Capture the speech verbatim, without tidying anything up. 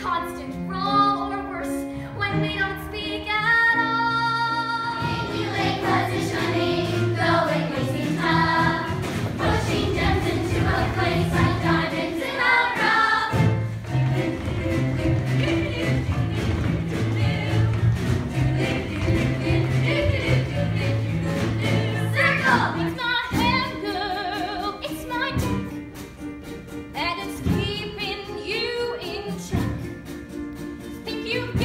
constant brawl or worse when we don't speak at all. Manipulate positioning, going wasting time, pushing gems into a place like diamonds in a rough. Circle! It's my hand, girl. It's my deck. And it's keeping you in check. Think you've